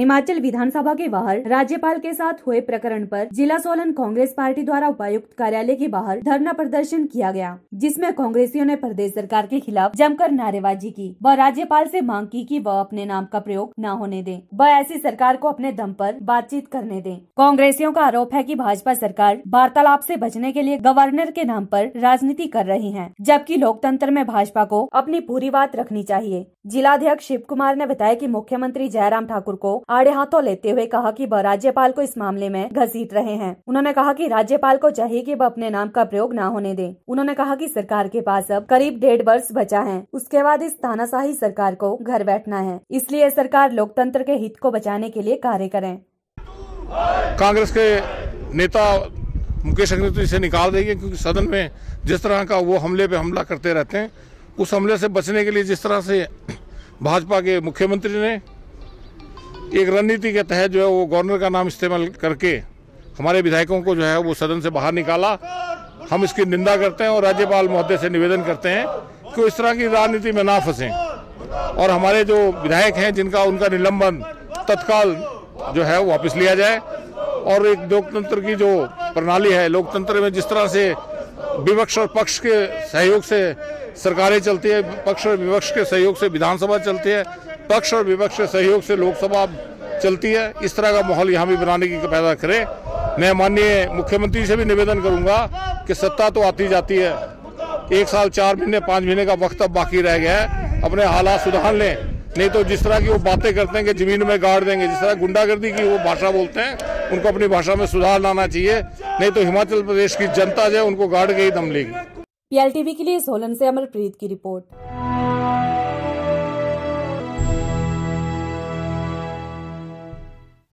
हिमाचल विधानसभा के बाहर राज्यपाल के साथ हुए प्रकरण पर जिला सोलन कांग्रेस पार्टी द्वारा उपायुक्त कार्यालय के बाहर धरना प्रदर्शन किया गया, जिसमें कांग्रेसियों ने प्रदेश सरकार के खिलाफ जमकर नारेबाजी की व राज्यपाल से मांग की कि वह अपने नाम का प्रयोग न होने दें व ऐसी सरकार को अपने दम पर बातचीत करने दें। कांग्रेसियों का आरोप है कि भाजपा सरकार वार्तालाप से बचने के लिए गवर्नर के नाम पर राजनीति कर रही है, जबकि लोकतंत्र में भाजपा को अपनी पूरी बात रखनी चाहिए। जिलाध्यक्ष शिव कुमार ने बताया कि मुख्यमंत्री जयराम ठाकुर को आड़े हाथों लेते हुए कहा कि वह राज्यपाल को इस मामले में घसीट रहे हैं। उन्होंने कहा कि राज्यपाल को चाहिए कि वह अपने नाम का प्रयोग न होने दे। उन्होंने कहा कि सरकार के पास अब करीब 1.5 वर्ष बचा है, उसके बाद इस तानाशाही सरकार को घर बैठना है, इसलिए सरकार लोकतंत्र के हित को बचाने के लिए कार्य करें। कांग्रेस के नेता मुकेश अग्निहोत्री से निकाल देंगे, क्योंकि सदन में जिस तरह का वो हमले पे हमला करते रहते हैं, उस हमले से बचने के लिए जिस तरह से भाजपा के मुख्यमंत्री ने एक रणनीति के तहत जो है वो गवर्नर का नाम इस्तेमाल करके हमारे विधायकों को जो है वो सदन से बाहर निकाला, हम इसकी निंदा करते हैं और राज्यपाल महोदय से निवेदन करते हैं कि इस तरह की राजनीति में ना फंसें और हमारे जो विधायक हैं जिनका उनका निलंबन तत्काल जो है वो वापस लिया जाए। और एक लोकतंत्र की जो प्रणाली है, लोकतंत्र में जिस तरह से विपक्ष और पक्ष के सहयोग से सरकारें चलती है, पक्ष और विपक्ष के सहयोग से विधानसभा चलती है, पक्ष और विपक्ष के सहयोग से लोकसभा चलती है, इस तरह का माहौल यहाँ भी बनाने की पैदा करें। मैं माननीय मुख्यमंत्री से भी निवेदन करूंगा कि सत्ता तो आती जाती है, 1 साल 4 महीने 5 महीने का वक्त अब बाकी रह गया है, अपने हालात सुधार लें, नहीं तो जिस तरह की वो बातें करते हैं कि जमीन में गाड़ देंगे, जिस तरह गुंडागर्दी की वो भाषा बोलते हैं, उनको अपनी भाषा में सुधार लाना चाहिए, नहीं तो हिमाचल प्रदेश की जनता जो है उनको गाड़ के ही दम लेगी। PLTV के लिए सोलन से अमरप्रीत की रिपोर्ट।